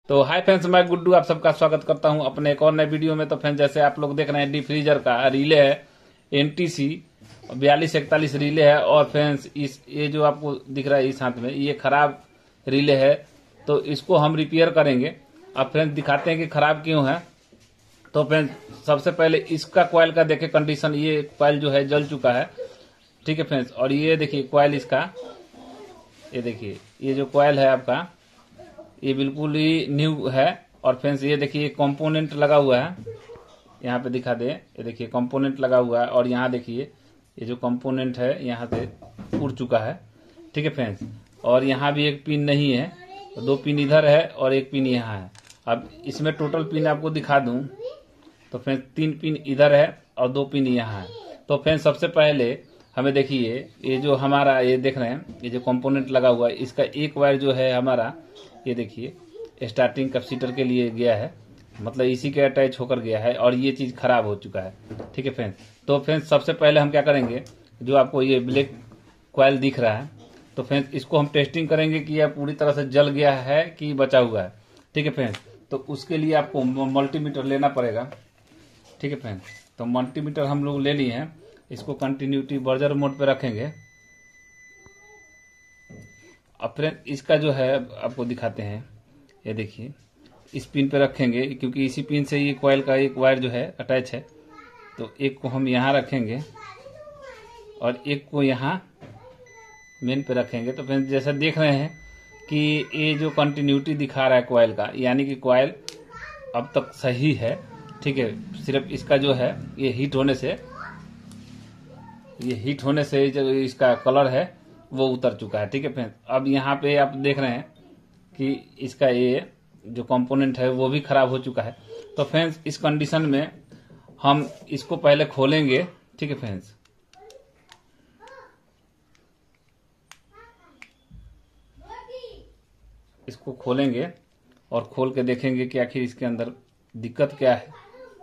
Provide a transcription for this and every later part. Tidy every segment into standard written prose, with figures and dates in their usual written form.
तो hi friends, मैं गुड्डू आप सबका स्वागत करता हूं अपने एक और नए वीडियो में। तो फ्रेंड्स, जैसे आप लोग देख रहे हैं, डीप फ्रीजर का रिले है NTC 4241 रिले है। और फ्रेंड्स, ये जो आपको दिख रहा है इस हाथ में, ये खराब रिले है, तो इसको हम रिपेयर करेंगे। अब फ्रेंड्स दिखाते हैं कि खराब क्यों है। तो फ्रेंड्स, सबसे पहले इसका कॉइल का देखे कंडीशन। ये कॉइल जो है जल चुका है, ठीक है फ्रेंड्स। और ये देखिए कॉइल इसका, ये देखिए ये जो कॉइल है आपका, ये बिल्कुल ही न्यू है। और फ्रेंड्स ये देखिए कंपोनेंट लगा हुआ है, यहाँ पे दिखा दे, ये देखिए कंपोनेंट लगा हुआ है। और यहाँ देखिए ये जो कंपोनेंट है यहाँ से उड़ चुका है, ठीक है फ्रेंड्स। और यहाँ भी एक पिन नहीं है, तो 2 पिन इधर है और 1 पिन यहाँ है। अब इसमें टोटल पिन आपको दिखा दूं तो फ्रेंड्स 3 पिन इधर है और 2 पिन यहाँ है। तो फ्रेंड्स सबसे पहले हमें देखिए, ये जो हमारा ये देख रहे हैं, ये जो कंपोनेंट लगा हुआ है, इसका एक वायर जो है हमारा, ये देखिए स्टार्टिंग कैपेसिटर के लिए गया है, मतलब इसी के अटैच होकर गया है। और ये चीज खराब हो चुका है, ठीक है फ्रेंड्स। तो फ्रेंड्स सबसे पहले हम क्या करेंगे, जो आपको ये ब्लैक कॉइल दिख रहा है, तो फ्रेंड्स इसको हम टेस्टिंग करेंगे कि यह पूरी तरह से जल गया है कि बचा हुआ है, ठीक है फ्रेंड्स। तो उसके लिए आपको मल्टीमीटर लेना पड़ेगा, ठीक है फ्रेंड्स। तो मल्टीमीटर हम लोग ले लिए हैं, इसको कंटिन्यूटी बर्जर मोड पे रखेंगे। अब फ्रेंड इसका जो है आपको दिखाते हैं, ये देखिए इस पिन पे रखेंगे, क्योंकि इसी पिन से ये कॉइल का एक वायर जो है अटैच है। तो एक को हम यहाँ रखेंगे और एक को यहाँ मेन पे रखेंगे। तो फ्रेंड जैसा देख रहे हैं कि ये जो कंटिन्यूटी दिखा रहा है कॉइल का, यानी कि कॉइल अब तक सही है, ठीक है। सिर्फ इसका जो है ये हीट होने से जो इसका कलर है वो उतर चुका है, ठीक है फ्रेंड्स। अब यहाँ पे आप देख रहे हैं कि इसका ये जो कंपोनेंट है वो भी खराब हो चुका है। तो फ्रेंड्स इस कंडीशन में हम इसको पहले खोलेंगे, ठीक है फ्रेंड्स। इसको खोलेंगे और खोल के देखेंगे कि आखिर इसके अंदर दिक्कत क्या है।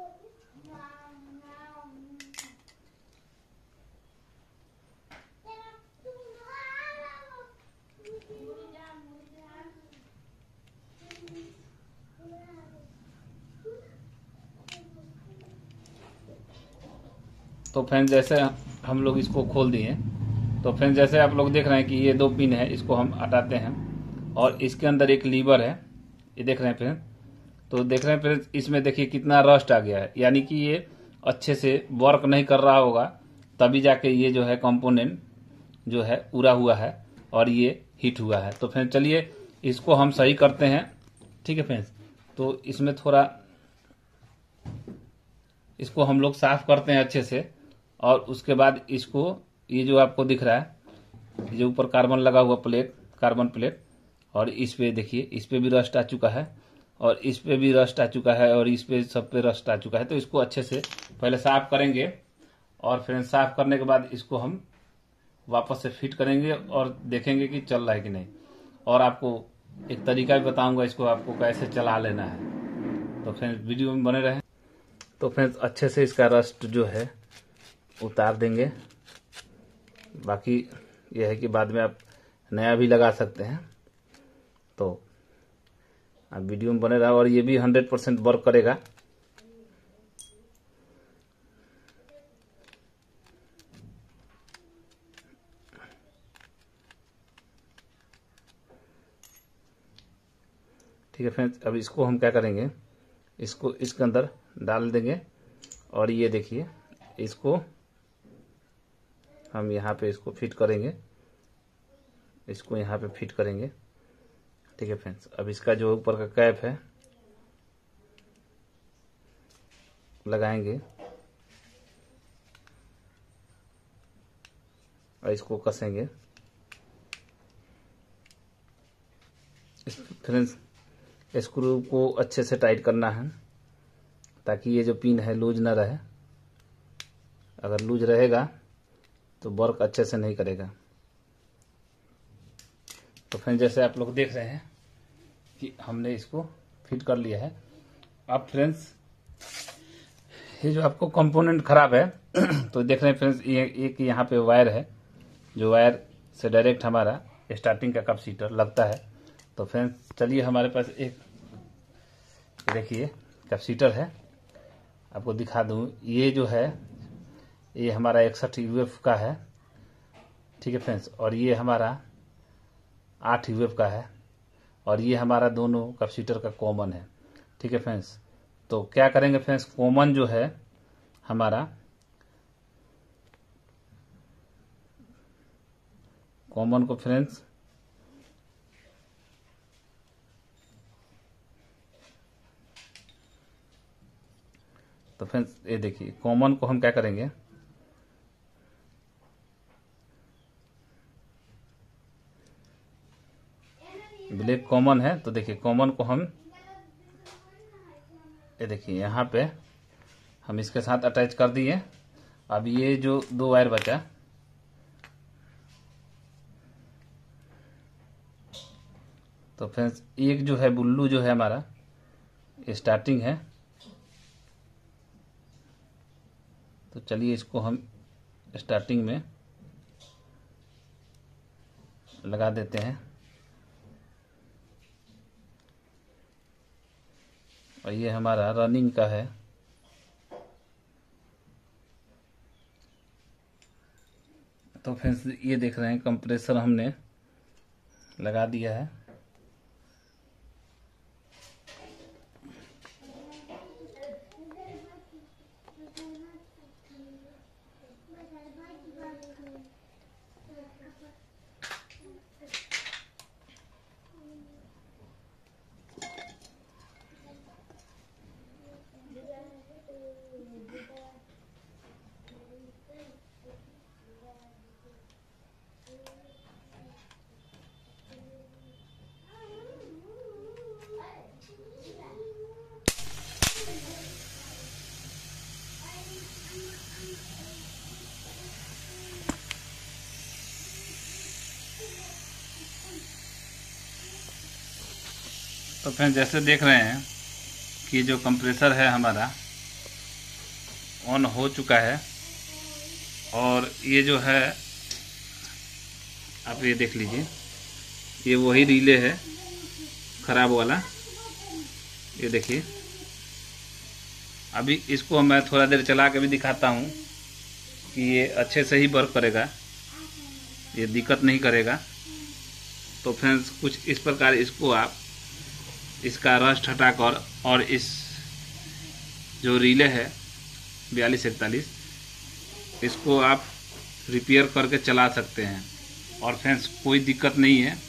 तो फ्रेंड्स जैसे हम लोग इसको खोल दिए, तो फ्रेंड्स जैसे आप लोग देख रहे हैं कि ये 2 पिन है, इसको हम हटाते हैं और इसके अंदर एक लीवर है, ये देख रहे हैं फ्रेंड्स। तो देख रहे हैं फ्रेंड्स, इसमें देखिए कितना रस्ट आ गया है, यानी कि ये अच्छे से वर्क नहीं कर रहा होगा, तभी जाके ये जो है कंपोनेंट जो है उड़ा हुआ है और ये हीट हुआ है। तो फ्रेंड्स चलिए इसको हम सही करते हैं, ठीक है फ्रेंड्स। तो इसमें थोड़ा इसको हम लोग साफ करते हैं अच्छे से। और उसके बाद इसको, ये जो आपको दिख रहा है, जो ऊपर कार्बन लगा हुआ प्लेट, कार्बन प्लेट, और इस पे देखिए इस पे भी रस्ट आ चुका है और इस पे भी रस्ट आ चुका है और इस पे सब पे रस्ट आ चुका है। तो इसको अच्छे से पहले साफ करेंगे और फिर साफ करने के बाद इसको हम वापस से फिट करेंगे और देखेंगे कि चल रहा है कि नहीं। और आपको एक तरीका भी बताऊंगा इसको आपको कैसे चला लेना है। तो फ्रेंड्स वीडियो में बने रहें। तो फ्रेंड्स अच्छे से इसका रस्ट जो है उतार देंगे। बाकी यह है कि बाद में आप नया भी लगा सकते हैं। तो आप वीडियो में बने रहा और ये भी 100% वर्क करेगा। ठीक है फ्रेंड्स, अब इसको हम क्या करेंगे, इसको इसके अंदर डाल देंगे और ये देखिए इसको हम यहाँ पे इसको फिट करेंगे, इसको यहाँ पे फिट करेंगे, ठीक है फ्रेंड्स। अब इसका जो ऊपर का कैप है लगाएंगे और इसको कसेंगे। फ्रेंड्स स्क्रू को अच्छे से टाइट करना है ताकि ये जो पिन है लूज ना रहे। अगर लूज रहेगा तो वर्क अच्छे से नहीं करेगा। तो फ्रेंड्स जैसे आप लोग देख रहे हैं कि हमने इसको फिट कर लिया है। अब फ्रेंड्स ये जो आपको कंपोनेंट खराब है तो देख रहे हैं फ्रेंड्स, ये एक यहाँ पे वायर है, जो वायर से डायरेक्ट हमारा स्टार्टिंग का कैपेसिटर लगता है। तो फ्रेंड्स चलिए हमारे पास एक देखिए कैपेसिटर है, आपको दिखा दूं, ये जो है ये हमारा 61 यूएफ का है, ठीक है फ्रेंड्स, और ये हमारा 8 यूएफ का है, और ये हमारा दोनों कैपेसिटर का कॉमन है, ठीक है फ्रेंड्स। तो क्या करेंगे फ्रेंड्स, कॉमन जो है हमारा, कॉमन को फ्रेंड्स तो फ्रेंड्स ये देखिए कॉमन को हम क्या करेंगे, ब्लैक कॉमन है, तो देखिए कॉमन को हम ये देखिए यहाँ पे हम इसके साथ अटैच कर दिए। अब ये जो 2 वायर बचा, तो फ्रेंड्स एक जो है बुल्लू जो है हमारा स्टार्टिंग है, तो चलिए इसको हम स्टार्टिंग में लगा देते हैं, और ये हमारा रनिंग का है। तो फ्रेंड्स ये देख रहे हैं कंप्रेसर हमने लगा दिया है। तो फ्रेंड्स जैसे देख रहे हैं कि जो कंप्रेसर है हमारा ऑन हो चुका है, और ये जो है आप ये देख लीजिए, ये वही रिले है खराब वाला, ये देखिए। अभी इसको मैं थोड़ा देर चला के भी दिखाता हूँ कि ये अच्छे से ही वर्क करेगा, ये दिक्कत नहीं करेगा। तो फ्रेंड्स कुछ इस प्रकार इसको आप इसका रस्ट हटाकर और इस जो रिले है 4241 इसको आप रिपेयर करके चला सकते हैं, और फ्रेंड्स कोई दिक्कत नहीं है।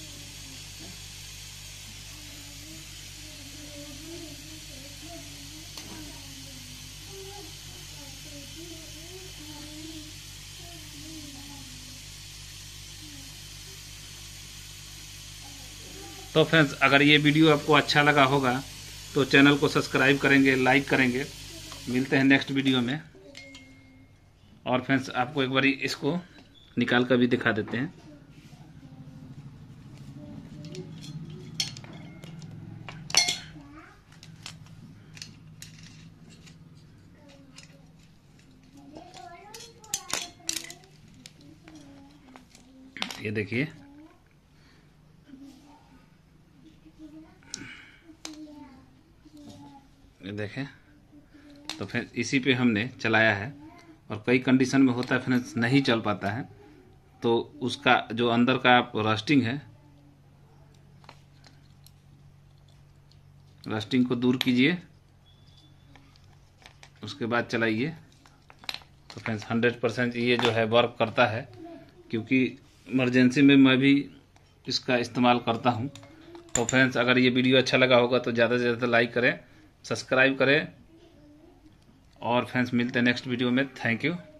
तो फ्रेंड्स अगर ये वीडियो आपको अच्छा लगा होगा तो चैनल को सब्सक्राइब करेंगे, लाइक करेंगे। मिलते हैं नेक्स्ट वीडियो में। और फ्रेंड्स आपको एक बार इसको निकाल कर भी दिखा देते हैं। ये देखिए, ये देखें, तो फिर इसी पे हमने चलाया है। और कई कंडीशन में होता है फ्रेंड्स नहीं चल पाता है, तो उसका जो अंदर का रस्टिंग है, रस्टिंग को दूर कीजिए, उसके बाद चलाइए। तो फ्रेंड्स 100% ये जो है वर्क करता है, क्योंकि इमरजेंसी में मैं भी इसका इस्तेमाल करता हूँ। तो फ्रेंड्स अगर ये वीडियो अच्छा लगा होगा तो ज़्यादा से ज़्यादा लाइक करें, सब्सक्राइब करें, और फ्रेंड्स मिलते हैं नेक्स्ट वीडियो में। Thank you.